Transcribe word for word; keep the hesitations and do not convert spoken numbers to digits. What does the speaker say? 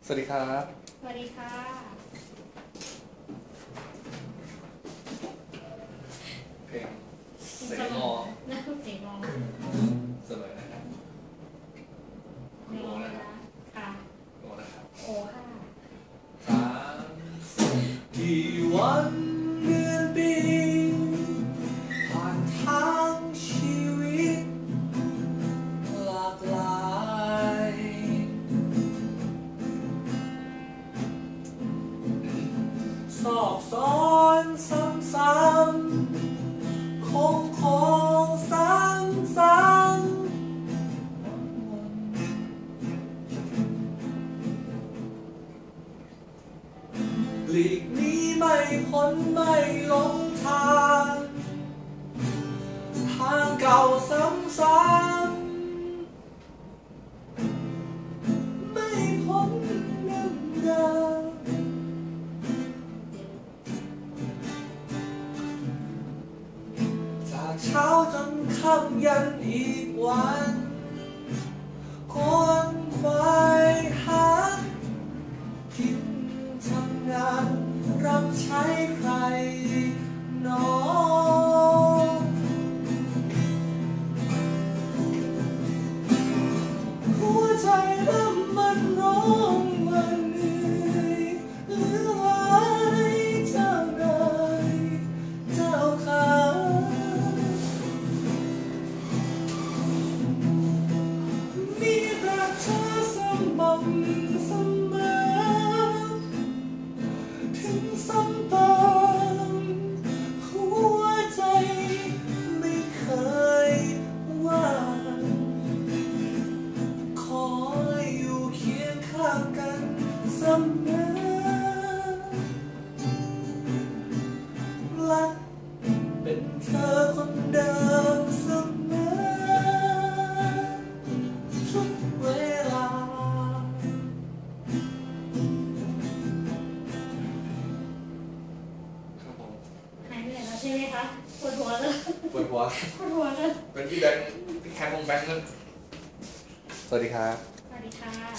สวัสดีครับสวัสดีค่ะเพลงเสียงงอน่าเสียงงอเสมอนะครับในงอนะคะค่ะงอนะครับโอ้ค่ะสามสิบกี่วันเดือนปีผ่านทางชีวิตหลากหลายสอบซ้อนซ้ำๆคงคงซ้ำๆหลีกหนีไม่พ้นไม่หลงทางทางเก่าซ้ำๆไม่พ้นเดิมเดิมจากเช้าจนค่ำยันอีกวันคนควายหากินทำงานรับใช้ใครหนอหัวใจเริ่มมันร้องมันเหนื่อยเหลือไว้เจ้านายเจ้าขามีแต่เธอสม่ำเสมอถึงซ้ำเติมหัวใจไม่เคยว่างคอยอยู่เคียงข้างกันเสมอและเป็นเธอคนเดิมเสมอทุกเวลาครับผมหายเหนื่อยแล้วใช่ไหมคะปวดหัวเลยปวดหัวปวดหัวเลยเป็นพี่แบงค์พี่แคมป์วงแบงค์นั่นสวัสดีครับ